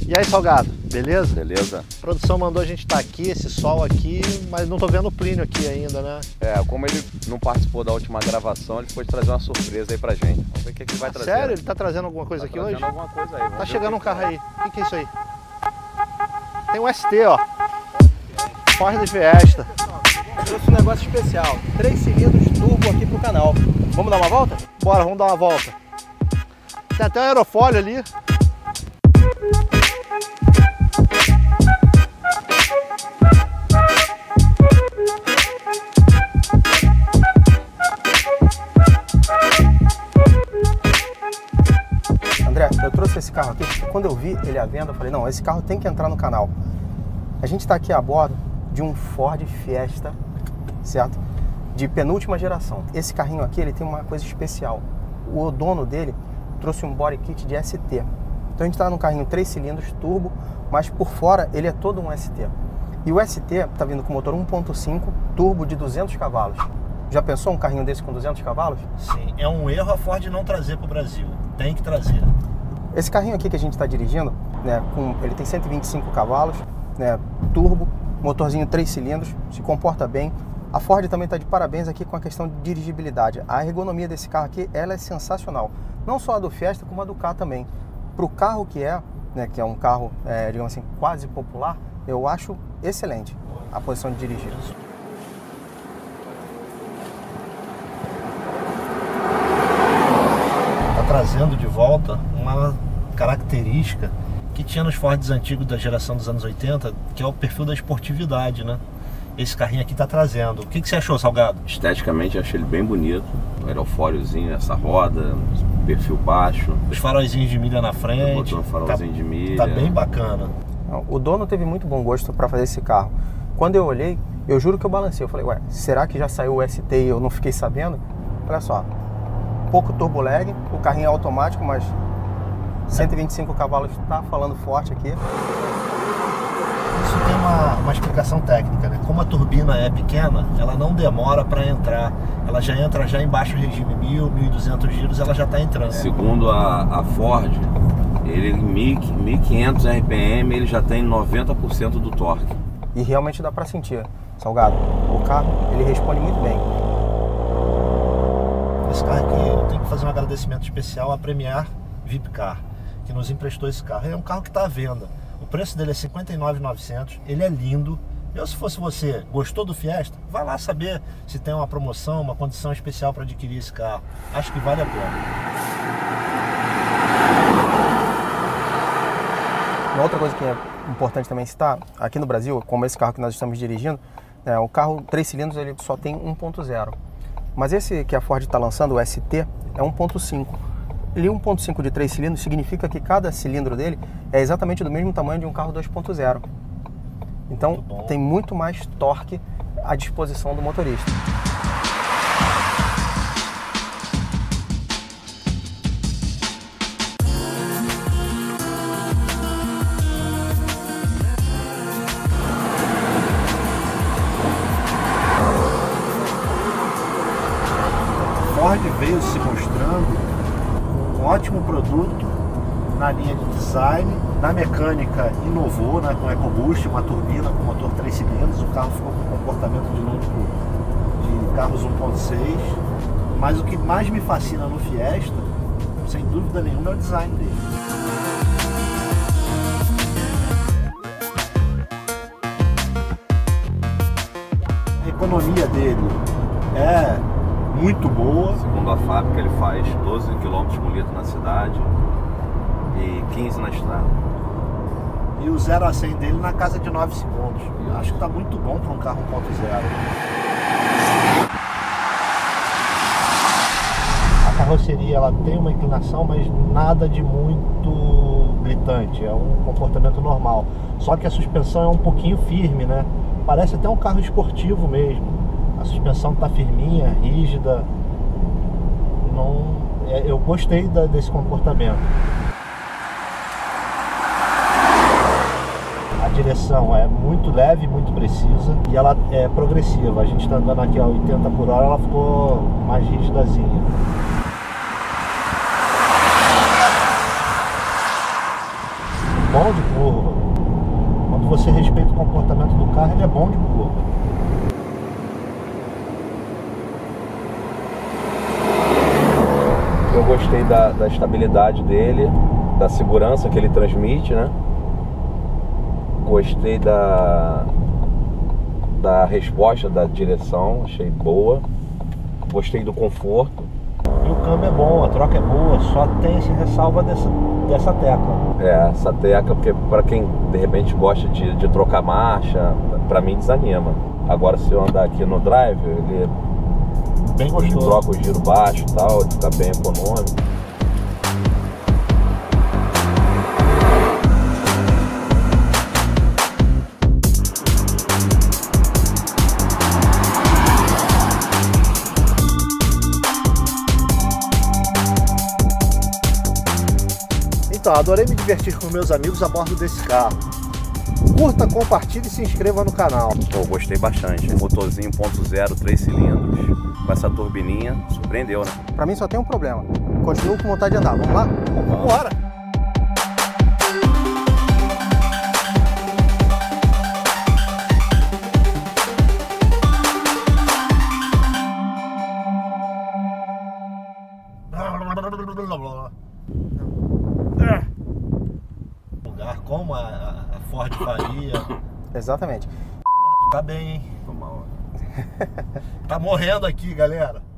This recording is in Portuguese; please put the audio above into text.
E aí, Salgado, beleza? Beleza. A produção mandou a gente estar aqui, esse sol aqui, mas não tô vendo o Plínio aqui ainda, né? Como ele não participou da última gravação, ele pôde trazer uma surpresa aí pra gente. Vamos ver o que ele vai trazer. Sério? Né? Ele tá trazendo alguma coisa aqui hoje? Alguma coisa aí. Tá chegando um carro aí. O que é isso aí? Tem um ST, ó. Ford Fiesta. Trouxe um negócio especial. 3 cilindros turbo aqui pro canal. Vamos dar uma volta? Bora, vamos dar uma volta. Tem até um aerofólio ali. André, eu trouxe esse carro aqui, quando eu vi ele à venda, eu falei, não, esse carro tem que entrar no canal. A gente está aqui a bordo de um Ford Fiesta, certo? De penúltima geração. Esse carrinho aqui, ele tem uma coisa especial. O dono dele trouxe um body kit de ST. Então a gente está num carrinho 3 cilindros, turbo, mas por fora ele é todo um ST. E o ST está vindo com motor 1.5, turbo de 200 cavalos. Já pensou um carrinho desse com 200 cavalos? Sim, é um erro a Ford não trazer para o Brasil. Tem que trazer. Esse carrinho aqui que a gente está dirigindo, né, ele tem 125 cavalos, né, turbo, motorzinho 3 cilindros, se comporta bem. A Ford também está de parabéns aqui com a questão de dirigibilidade. A ergonomia desse carro aqui, ela é sensacional. Não só a do Fiesta, como a do Ka também. Para o carro que é, né, que é um carro, digamos assim, quase popular, eu acho excelente a posição de dirigir. Trazendo de volta uma característica que tinha nos Fords antigos da geração dos anos 80, que é o perfil da esportividade, né? Esse carrinho aqui tá trazendo. O que você achou, Salgado? Esteticamente eu achei ele bem bonito. O aerofóliozinho, essa roda, perfil baixo. Os faróizinhos de milha na frente. Botou um farolzinho de milha. Tá bem bacana. O dono teve muito bom gosto para fazer esse carro. Quando eu olhei, eu juro que eu balancei. Eu falei, ué, será que já saiu o ST e eu não fiquei sabendo? Olha só. Pouco turbo lag, o carrinho é automático, mas 125 cavalos está falando forte aqui. Isso tem uma explicação técnica, né? Como a turbina é pequena, ela não demora para entrar. Ela já entra já em baixo regime, 1000, 1200 giros, ela já está entrando. Segundo a Ford, ele em 1500 RPM ele já tem 90% do torque. E realmente dá para sentir, Salgado. O carro, ele responde muito bem. Esse carro aqui eu tenho que fazer um agradecimento especial à Premier Vipcar, que nos emprestou esse carro. É um carro que está à venda. O preço dele é R$ 59.900. Ele é lindo. Eu, se fosse você, gostou do Fiesta? Vai lá saber se tem uma promoção, uma condição especial para adquirir esse carro. Acho que vale a pena. Uma outra coisa que é importante também citar, aqui no Brasil, como esse carro que nós estamos dirigindo, o carro 3 cilindros ele só tem 1.0. Mas esse que a Ford está lançando, o ST, é 1.5. Ele 1.5 de 3 cilindros significa que cada cilindro dele é exatamente do mesmo tamanho de um carro 2.0. Então tem muito mais torque à disposição do motorista. Ford veio se mostrando um ótimo produto na linha de design, na mecânica inovou, né, com EcoBoost, uma turbina com motor 3 cilindros, o carro ficou com comportamento dinâmico de carros 1.6, mas o que mais me fascina no Fiesta, sem dúvida nenhuma, é o design dele. A economia dele é muito boa. Segundo a fábrica, ele faz 12 km por litro na cidade e 15 na estrada. E o 0 a 100 dele na casa de 9 segundos. Eu acho que está muito bom para um carro 1.0. A carroceria ela tem uma inclinação, mas nada de muito gritante. É um comportamento normal. Só que a suspensão é um pouquinho firme, né? Parece até um carro esportivo mesmo. A suspensão está firminha, rígida. Eu gostei desse comportamento. A direção é muito leve, muito precisa e ela é progressiva. A gente está andando aqui a 80 por hora, ela ficou mais rigidazinha. bom de curva. Quando você respeita o comportamento do carro, ele é bom de curva. Eu gostei da estabilidade dele, da segurança que ele transmite, né? Gostei da resposta da direção, achei boa. Gostei do conforto. E o câmbio é bom, a troca é boa, só tem esse ressalva dessa tecla. É, essa tecla, porque para quem de repente gosta de trocar marcha, para mim desanima. Agora se eu andar aqui no drive, ele Bem gostoso. troca o giro baixo e tal, ele fica bem econômico. Então, adorei me divertir com meus amigos a bordo desse carro. Curta, compartilhe e se inscreva no canal. Pô, gostei bastante. Motorzinho 1.0, 3 cilindros, com essa turbininha, surpreendeu, né? Pra mim só tem um problema. Continuo com vontade de andar. Vamos lá? Vamos. Bora! Lugar como a Ford faria. Exatamente. Tá bem, hein? Tô mal. Tá morrendo aqui, galera.